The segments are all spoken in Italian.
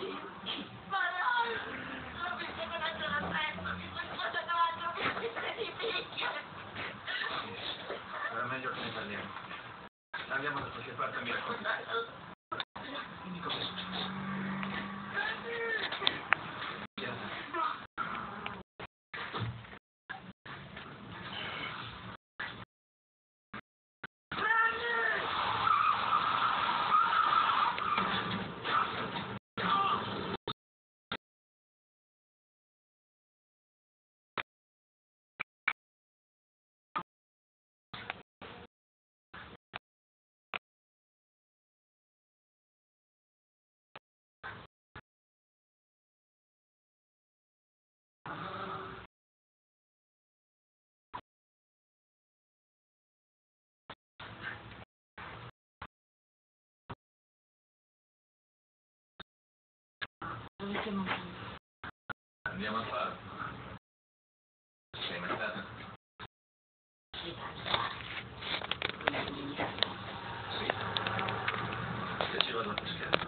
Ma no! Non mi sembra la testa, mi sto squadrando, mi si picchia! Era meglio che ne parliamo. Andiamo da qualche parte, mi racconti. Dimmi cosa è successo. Dove siamo finiti? Andiamo a fare. Sei mai stata? Sì, come ministro. Sì. Se ci vado a pescare.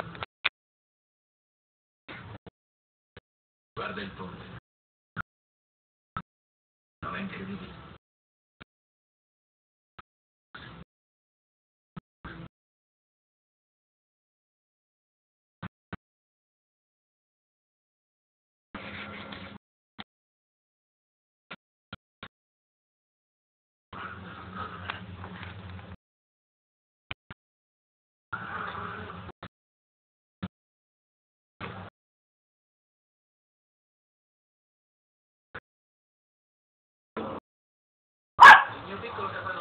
Guarda il ponte. Non è incredibile? Il mio piccolo